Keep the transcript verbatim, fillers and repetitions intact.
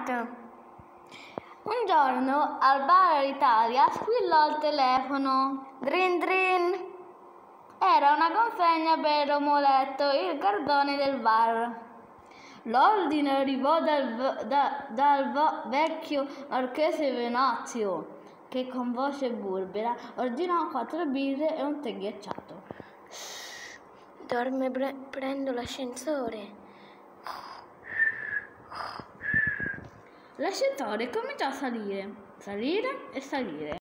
Fiat. Un giorno al bar Italia squillò il telefono. Drin drin. Era una consegna per Romoletto, il cardone del bar. L'ordine arrivò dal, da, dal vecchio marchese Venazio, che con voce burbera ordinò quattro birre e un tè ghiacciato. Dorme, pre- prendo l'ascensore. L'ascensore cominciò a salire, salire e salire.